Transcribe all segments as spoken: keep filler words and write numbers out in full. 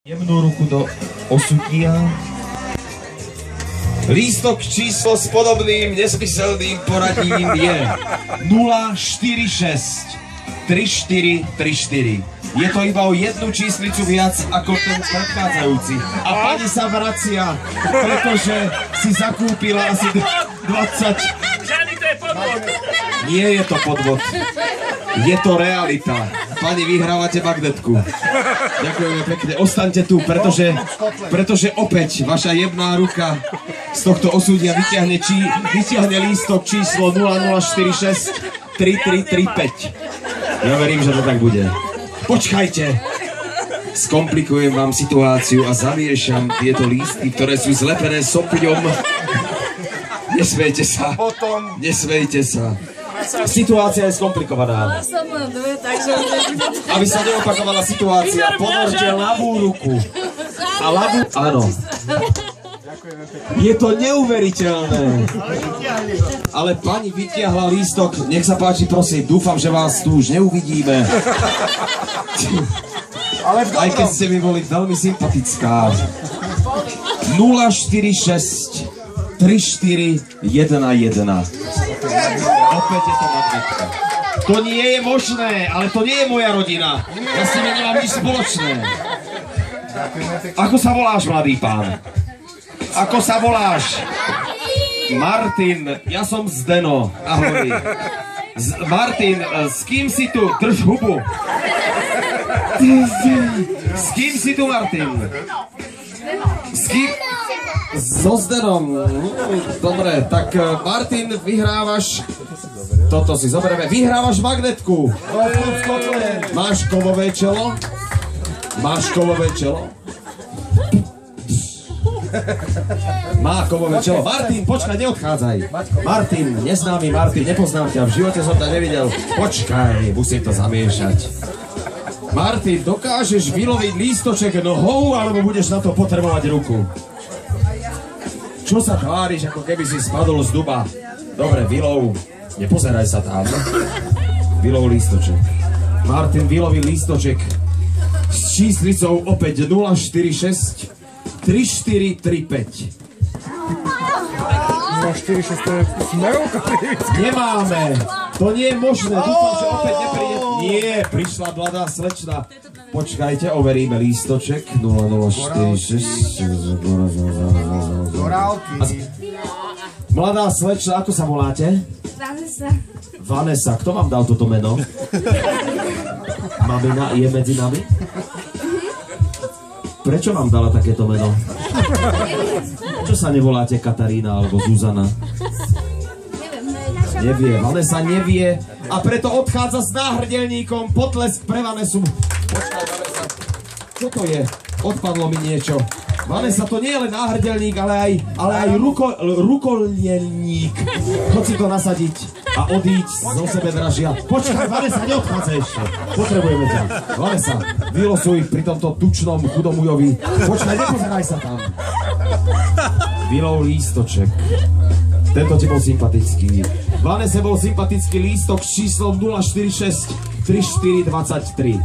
Jemnú ruku do osudia. Lístok číslo s podobným nesmyselným poradím je nula štyri šesť tri štyri tri štyri. Je to iba o jednu číslicu viac ako ten predchádzajúci. A pani sa vracia, pretože si zakúpila asi dvadsať... Žádný, to je podvod. Nie je to podvod. Je to realita. Pani, vyhrávate magnetku. Ďakujeme pekne. Ostaňte tu, pretože, pretože opäť vaša jemná ruka z tohto osúdia vyťahne, či, vyťahne lístok číslo nula nula štyri šesť tri tri tri päť. Ja verím, že to tak bude. Počkajte. Skomplikujem vám situáciu a zamiešam tieto lístky, ktoré sú zlepené sopľom. Nesmejte sa. Nesmejte sa. Situácia je skomplikovaná. Aby sa neopakovala situácia, ponorte ľavú ruku. A ľavú... Áno. Je to neuveriteľné. Ale pani vytiahla lístok. Nech sa páči, prosím. Dúfam, že vás tu už neuvidíme. Aj keď ste mi boli veľmi sympatická. nula štyri šesť tri štyri jeden jeden. Opäť je to magnetka. To nie je možné, ale to nie je moja rodina. Ja s nimi nemám nič spoločné. Ako sa voláš, mladý pán? Ako sa voláš? Martin, ja som Zdeno. Ahoj. Z Martin, s kým si tu? Drž hubu. S kým si tu, Martin? S kým? So Zdenom. Dobre, tak Martin, vyhrávaš... Toto si zoberieme. Vyhrávaš magnetku. Máš kovové čelo? Máš kovové čelo? Má kovové čelo. Martin, počkaj, neodchádzaj. Martin, neznámy Martin, nepoznám ťa, v živote som ťa nevidel. Počkaj, musím to zamiešať. Martin, dokážeš vyloviť lístoček nohou, alebo budeš na to potrebovať ruku? Čo sa tváriš, ako keby si spadol z duba? Dobre, vylov. Nepozeraj sa tam. Vylov lístoček. Martin vyloví lístoček s číslicou opäť nula štyri šesť tri štyri tri päť. nula štyri šesť to je smerovka. Nemáme. To nie je možné. Dúfam, že opäť nepríde. Nie, prišla mladá slečna. Počkajte, overíme lístoček. nula nula štyri šesť. Mladá slečna, ako sa voláte? Vanessa. Vanessa, kto vám dal toto meno? Mamina je medzi nami? Prečo vám dala takéto meno? Čo sa nevoláte Katarína alebo Zuzana? Nevie, Vanessa nevie a preto odchádza s náhrdelníkom. Potlesk pre Vanessu. Počkaj, Vanessa. Čo to je? Odpadlo mi niečo. Vanessa, to nie je len náhrdelník, ale aj, ale aj ruko, rukolieník. Choď si to nasadiť a odíď zo sebe dražia. Počkaj, Vanessa, neodchádzaj ešte. Potrebujeme ťa. Vanessa, vylosuj pri tomto tučnom chudomujovi. Počkaj, nepozeraj sa tam. Vylov lístoček. Tento ti bol sympatický. Vanesse bol sympatický lístok s číslom nula štyri šesť tri štyri dva tri.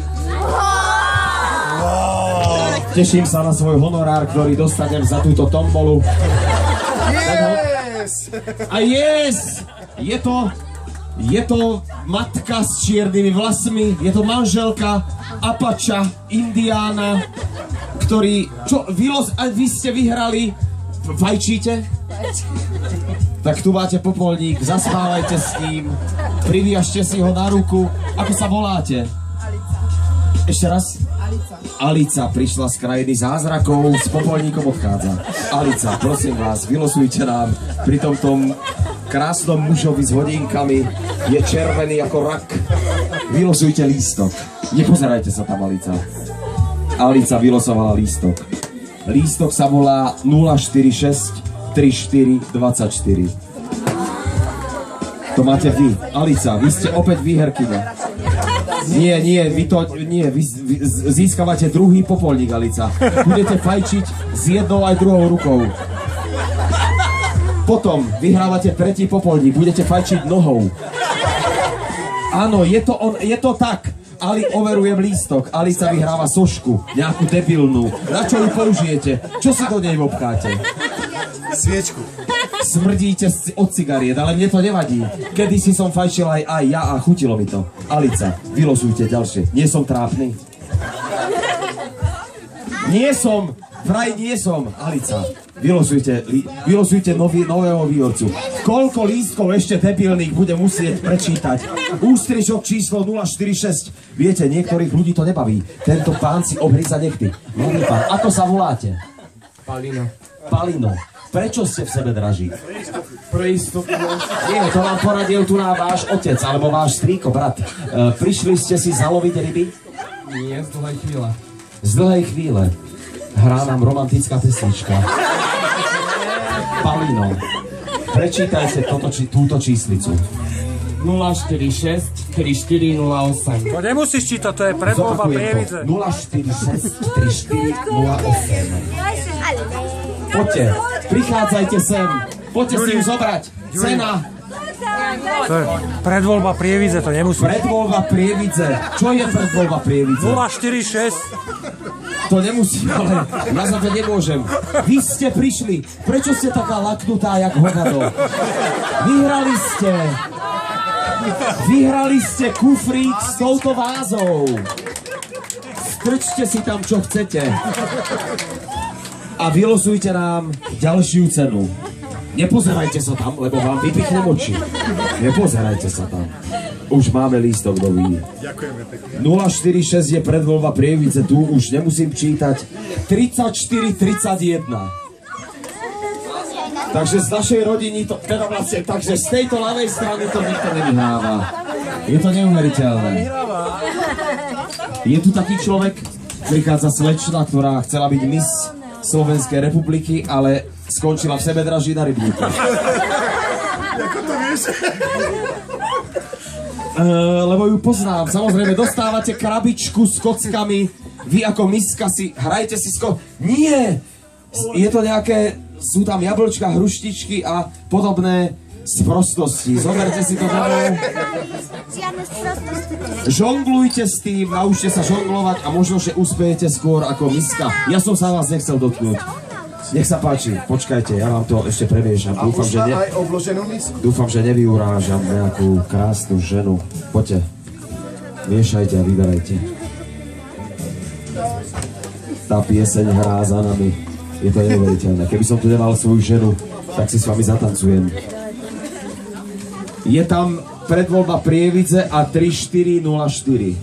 Teším sa na svoj honorár, ktorý dostanem za túto tombolu. Yes! A yes! Je to, je to matka s čiernymi vlasmi, je to manželka Apača, Indiána, ktorý... Čo, vy, a vy ste vyhrali? Fajčíte? Tak tu máte popolník, zasmávajte s ním, priviažte si ho na ruku. Ako sa voláte? Alica. Ešte raz? Alica. Alica prišla z krajiny zázrakov, s popolníkom odchádza. Alica, prosím vás, vylosujte nám pri tomto krásnom mužovi s hodinkami, je červený ako rak. Vylosujte lístok. Nepozerajte sa tam, Alica. Alica vylosovala lístok. Lístok sa volá nula štyri šesť tri štyri dva štyri. To máte vy. Alica, vy ste opäť výherkyňa. Nie, nie, vy to, nie, vy, vy získavate druhý popolník, Alica. Budete fajčiť s jednou aj druhou rukou. Potom vyhrávate tretí popolník, budete fajčiť nohou. Áno, je to, on, je to tak. Ali overuje lístok, Alica vyhráva sošku, nejakú debilnú. Na čo ju použijete? Čo si do nej obcháte? Sviečku. Smrdíte od cigariet, ale mne to nevadí. Kedysi som fajčil aj, aj ja a chutilo mi to. Alica, vylosujte ďalšie. Nie som trápny? Nie som, vraj nie som, Alica. Vylosujte, li, vylosujte nový, nového výrobcu. Koľko lístkov ešte debilných bude musieť prečítať? Ústrižok číslo nula štyri šesť. Viete, niektorých ľudí to nebaví. Tento pán si obhríza nechty. Mladý pán, ako sa voláte? Palino. Palino. Prečo ste v sebe draží? Pre istotu. Nie, to vám poradil tu na váš otec, alebo váš strýko, brat. E, prišli ste si zaloviť ryby? Nie, z dlhej chvíle. Z dlhej chvíle. Hrá nám romantická pesnička. Palino, prečítajte toto, či, túto číslicu. nula štyri šesť tri štyri nula osem. To nemusíš čítať, to je predvoľba Prievidze. nula štyri šesť tri štyri nula osem. Poďte, prichádzajte sem. Poďte si ju zobrať. Cena. To je predvoľba Prievidze, to nemusíš. Predvoľba Prievidze. Čo je predvoľba Prievidze? nula štyri šesť. To nemusím, ale ja za to nemôžem. Vy ste prišli. Prečo ste taká laknutá, jak hovado? Vyhrali ste. Vyhrali ste kufrík s touto vázou. Strčte si tam, čo chcete. A vylosujte nám ďalšiu cenu. Nepozerajte sa tam, lebo vám vypichnem oči. Nepozerajte sa tam. Už máme lístok nový. nula štyri šesť je predvoľba Prievidze, tu už nemusím čítať. tridsaťštyri tridsaťjeden. Takže z našej rodiny to, teda vlastne, takže z tejto ľavej strany to nikto nevyhráva. Je to neuveriteľné. Je tu taký človek, prichádza slečna, ktorá chcela byť Miss Slovenskej republiky, ale skončila v sebedraží na rybníku. Ako to vieš? Uh, lebo ju poznám. Samozrejme, dostávate krabičku s kockami. Vy ako miska si, hrajte si s ko... Nie! Je to nejaké... Sú tam jablčka, hruštičky a podobné sprostosti. Zoberte si to domov. Žonglujte s tým, naučte sa žonglovať a možno, že uspejete skôr ako miska. Ja som sa vás nechcel dotknúť. Nech sa páči, počkajte, ja vám to ešte previešam. A dúfam, že ne... aj obloženú misku. Dúfam, že nevyurážam nejakú krásnu ženu. Poďte, miešajte a vyberajte. Tá pieseň hrá za nami. Je to neuveriteľné. Keby som tu nemal svoju ženu, tak si s vami zatancujem. Je tam predvoľba Prievidze a tri štyri nula štyri.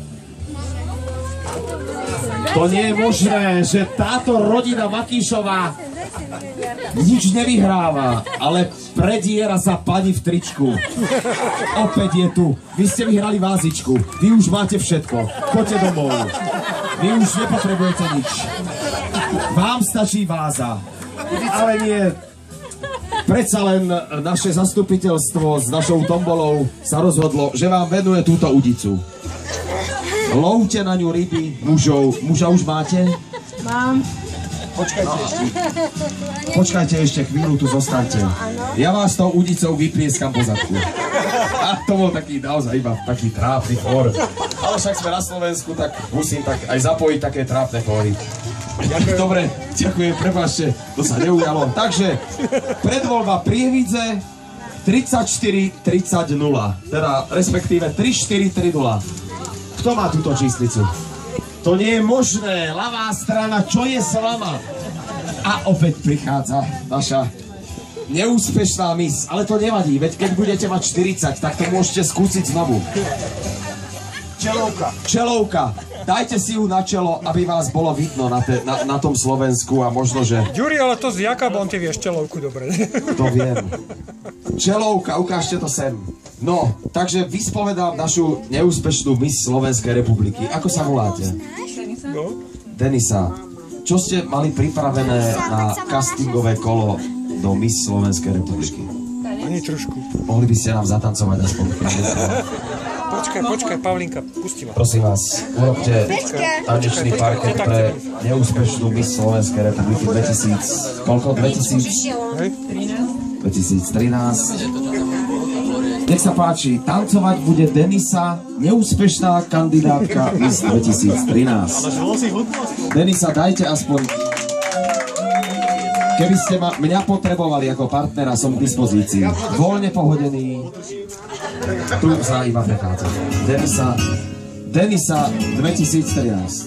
To nie je možné, že táto rodina Makíšová nič nevyhráva, ale prediera sa pani v tričku. Opäť je tu. Vy ste vyhrali vázičku. Vy už máte všetko. Choďte domov. Vy už nepotrebujete nič. Vám stačí váza. Ale nie. Predsa len naše zastupiteľstvo s našou tombolou sa rozhodlo, že vám venuje túto udicu. Lovte na ňu ryby, mužov. Muža už máte? Mám. Počkajte ešte. Počkajte ešte chvíľu, tu zostaňte. Ja vás tou udicou vyplieskam po zadku. A to bol taký naozaj iba taký trápny chor. Ale však sme na Slovensku, tak musím tak aj zapojiť také trápne chory. Dobre, ďakujem, prepáčte, to sa neujalo. Takže, predvoľba Prievidze tridsaťštyri tridsať nula. Teda, respektíve tri štyri tri nula. Kto má túto číslicu? To nie je možné. Ľavá strana, čo je slama? A opäť prichádza naša neúspešná mis. Ale to nevadí, veď keď budete mať štyridsať, tak to môžete skúsiť znovu. Čelovka. Čelovka. Dajte si ju na čelo, aby vás bolo vidno na, te, na, na tom Slovensku a možno, že... Ďuri, ale to z Jakabom ty vieš čelovku dobre. To viem. Čelovka, ukážte to sem. No, takže vyspovedám našu neúspešnú Miss Slovenskej republiky. Ako sa voláte? No. Denisa. Čo ste mali pripravené na castingové kolo do Miss Slovenskej republiky? Ani trošku. Mohli by ste nám zatancovať aspoň. Počkaj, počkaj, Pavlinka, pusti ma. Prosím vás, urobte tanečný parket pre neúspešnú Miss Slovenskej republiky dvetisíc... Koľko? dvetisíc... dvetisíc trinásť. Nech sa páči, tancovať bude Denisa, neúspešná kandidátka Miss dvetisíctrinásť. Denisa, dajte aspoň... Keby ste ma, mňa potrebovali ako partnera, som k dispozícii. Voľne pohodený. Tu sa iba prechádza. Denisa, Denisa dvetisíctrinásť.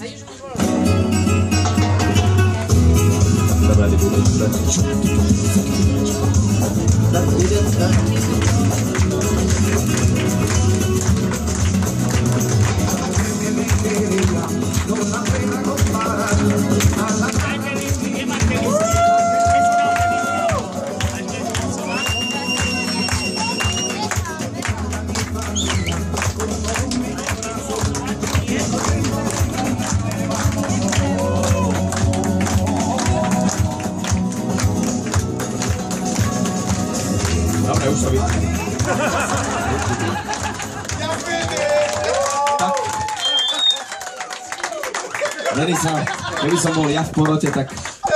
Dobre, už sa vidí. Denisa, keby som bol ja v porote, tak...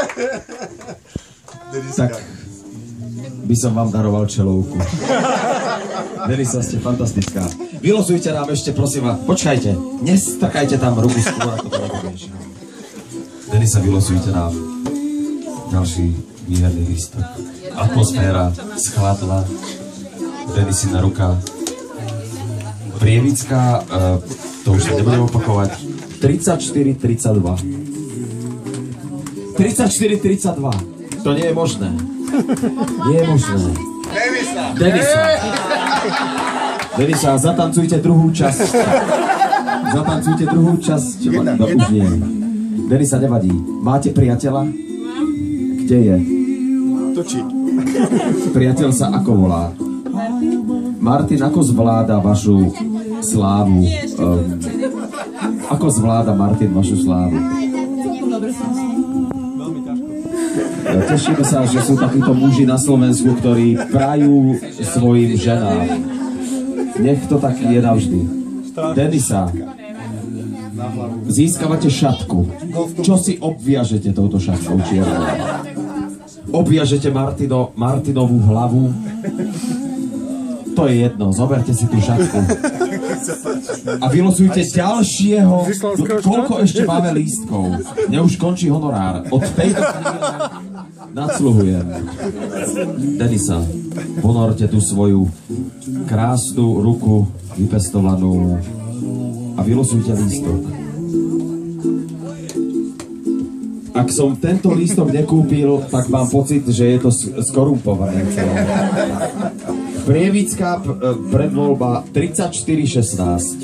Tak by som vám daroval čelovku. Denisa, ste fantastická. Vylosujte nám ešte, prosím vás. Počkajte, nestrkajte tam ruku skôr, ako to nepovieš. Denisa, vylosujte nám ďalší výherný lístok. Atmosféra schladla, Denisina ruka. Prievická, uh, to už sa nebudem opakovať, tridsaťštyri tridsaťdva. tridsaťštyri tridsaťdva. To nie je možné. Nie je možné. Denisa. Denisa. Denisa, zatancujte druhú časť. Zatancujte druhú časť. No, už nie. Denisa, nevadí. Máte priateľa? Kde je? Točí. Priateľ sa ako volá? Martin, ako zvláda vašu slávu? Um, ako zvláda Martin vašu slávu? Tešíme sa, že sú takíto muži na Slovensku, ktorí prajú svojim ženám. Nech to tak je navždy. Denisa, získavate šatku. Čo si obviažete touto šatkou čiernou? Obviažete Martino, Martinovú hlavu? To je jedno, zoberte si tú šatku. A vylosujte ďalšieho. Koľko ešte máme lístkov? Mne už končí honorár. Od tejto chvíle nadsluhujem. Denisa, ponorte tú svoju krásnu ruku vypestovanú a vylosujte lístok. Ak som tento lístok nekúpil, tak mám pocit, že je to skorumpované. Prievická predvoľba tridsaťštyri šestnásť.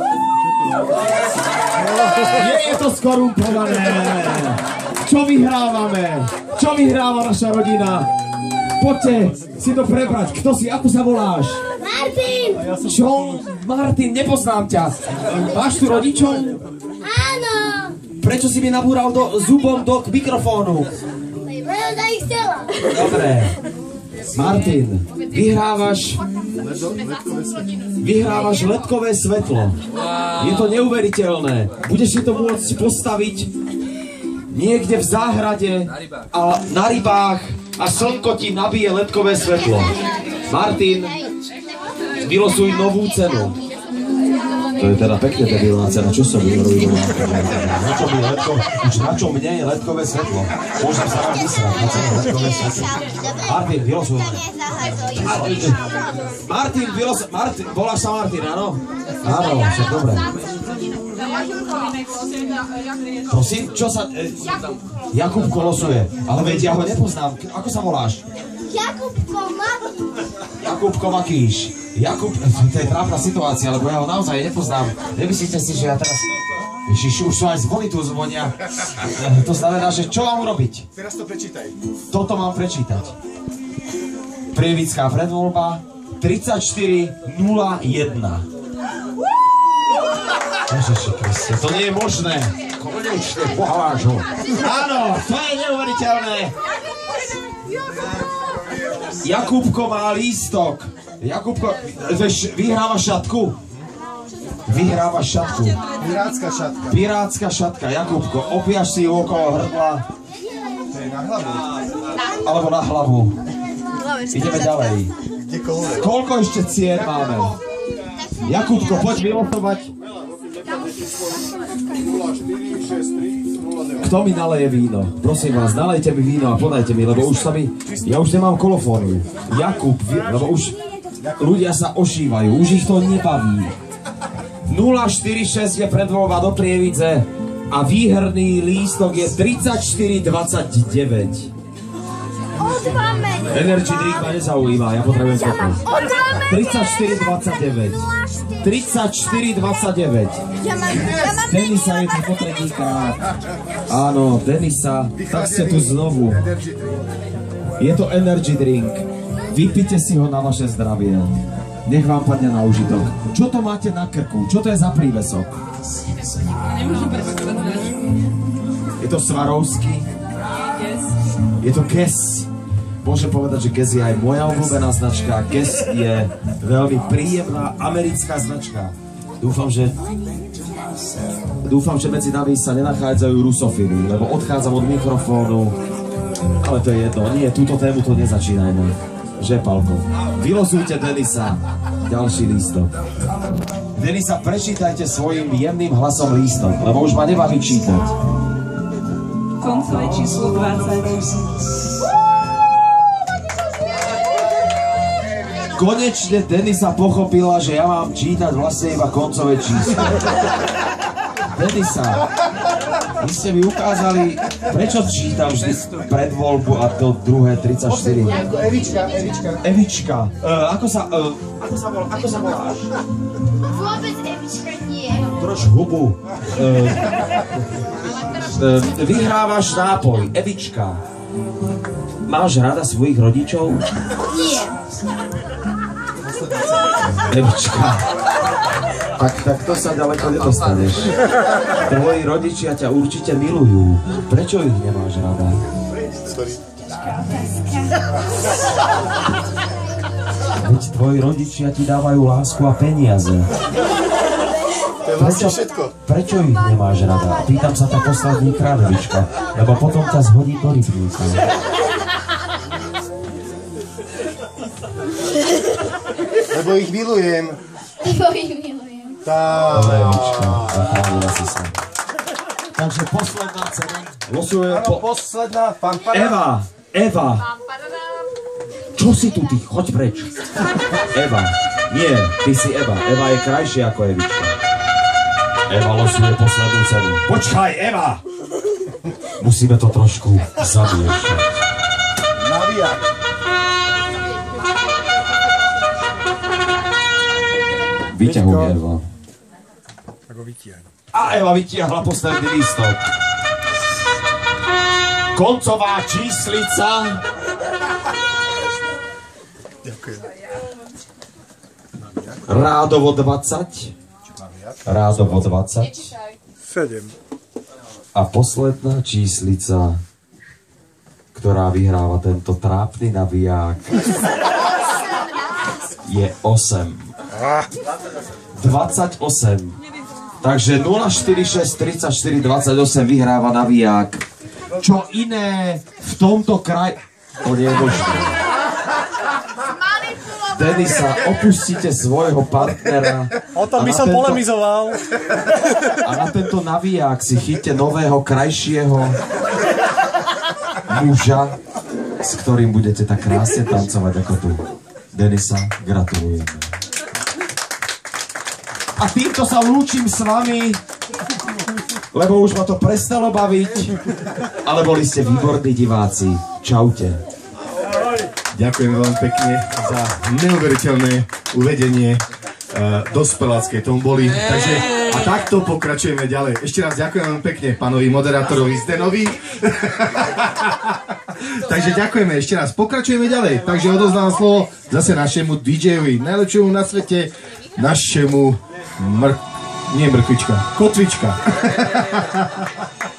Nie je to skorumpované. Čo vyhrávame? Čo vyhráva naša rodina? Poďte si to prebrať. Kto si? Ako sa voláš? Martin! Čo? Martin, nepoznám ťa. Máš tu rodičov? Áno! Prečo si mi nabúral do, zubom do mikrofónu? Lebo sa ich chcela. Dobre. Martin, vyhrávaš... Vyhrávaš ledkové svetlo. Je to neuveriteľné. Budeš si to môcť postaviť niekde v záhrade a na rybách a slnko ti nabije ledkové svetlo. Martin, vylosuj novú cenu. To je teda pekne debilná cena. Čo som vyhrujú? Na čo mi ledko? Už na čo mne je ledkové svetlo? Môžem sa vám vysrať na cenu ledkové svetlo. Martin, vylosuj. Martin, vylosuj. Martin, voláš sa Martin, áno? Áno, však dobre. Prosím, čo sa... Jakubko losuje. Ale veď ja ho nepoznám. Ako sa voláš? Jakubko Makíš. Jakubko Makíš. Jakub, to je trápna situácia, lebo ja ho naozaj nepoznám. Nemyslíte si, že ja teraz... Ježiš, už sú aj zvony tu zvonia. To znamená, že čo mám urobiť? Teraz to prečítaj. Toto mám prečítať. Prievická predvoľba tridsaťštyri nula jeden. Ježiši Kriste, to nie je možné. Konečne, pohaláš ho. Áno, to je neuveriteľné. Jakubko má lístok. Jakubko, vieš, vyhráva šatku? Vyhráva šatku. Pirátska šatka. Pirátska šatka. Jakubko, opiaš si ju okolo hrdla. To je na hlavu. Alebo na hlavu. Ideme ďalej. Koľko ešte cien máme? Jakubko, poď vylosovať. Kto mi naleje víno? Prosím vás, nalejte mi víno a podajte mi, lebo už sa mi... Ja už nemám kolofóniu. Jakub, lebo už ľudia sa ošívajú, už ich to nebaví. nula štyri šesť je predvoľba do Prievidze a výherný lístok je tridsaťštyri dvadsaťdeväť. Energy drink ma nezaujíma, ja potrebujem toto. tridsaťštyri dvadsaťdeväť. tridsaťštyri dvadsaťdeväť. Denisa je tu po tretíkrát. Áno, Denisa, tak ste tu znovu. Je to energy drink. Vypite si ho na vaše zdravie. Nech vám padne na užitok. Čo to máte na krku? Čo to je za prívesok? Je to Swarovski? Je to Guess. Môžem povedať, že Guess je aj moja obľúbená značka. Guess je veľmi príjemná americká značka. Dúfam, že dúfam, že medzi nami sa nenachádzajú rusofily, lebo odchádzam od mikrofónu. Ale to je jedno. Nie, túto tému to nezačínajme. Že, Palko? Vylosujte Denisa. Ďalší lístok. Denisa, prečítajte svojim jemným hlasom lístok, lebo už ma nebaví čítať. Koncové číslo dvadsať. Konečne Denisa pochopila, že ja mám čítať vlastne iba koncové číslo. Denisa, vy ste mi ukázali, prečo čítam vždy predvoľbu a to druhé tridsaťštyri. Evička, Evička. Evička, uh, ako sa, uh, ako sa, vol, ako sa voláš? Vôbec Evička nie. Troš hubu. Uh, uh, vyhrávaš nápoj, Evička. Máš rada svojich rodičov? Nie. Evička. Tak, tak to sa ďaleko nedostaneš. Tvoji rodičia ťa určite milujú. Prečo ich nemáš rada? Veď tvoji rodičia ti dávajú lásku a peniaze. To je vlastne všetko. Prečo ich nemáš rada? Pýtam sa ťa posledný krát, Evička, lebo potom ťa zhodí do rybníka. Lebo ich milujem. Lebo ich milujem. Tá. Evička, zachránila si sa. Takže posledná cena. Losujem po... Posledná fanfara. Eva, Eva. Čo si tu ty? Choď preč. Eva. Nie, ty si Eva. Eva je krajšia ako Evička. Eva losuje poslednú cenu. Počkaj, Eva! Musíme to trošku zamiešať. Navíjak. Vyťahuj, Eva. Tak ho vytiahne. A Eva vytiahla posledný lístok. Koncová číslica. Ďakujem. Rádovo dvadsať. Rádovo dvadsať. sedem. A posledná číslica, ktorá vyhráva tento trápny naviják, je osem. dvadsaťosem. Takže nula štyri šesť tridsaťštyri dvadsaťosem vyhráva naviják. Čo iné v tomto kraji... To nie je možné. Denisa, opustite svojho partnera. O tom by som tento... polemizoval. A na tento naviják si chyťte nového, krajšieho muža, s ktorým budete tak krásne tancovať ako tu. Denisa, gratulujeme. A týmto sa lúčim s vami, lebo už ma to prestalo baviť, ale boli ste výborní diváci. Čaute. Ďakujeme veľmi pekne za neuveriteľné uvedenie uh, dospeláckej tomboli. Takže a takto pokračujeme ďalej. Ešte raz ďakujem veľmi pekne pánovi moderátorovi Zdenovi. Takže ďakujeme ešte raz. Pokračujeme ďalej. Takže odoznám slovo zase našemu DJovi, najlepšiemu na svete, našemu mr... nie mrkvička, kotvička.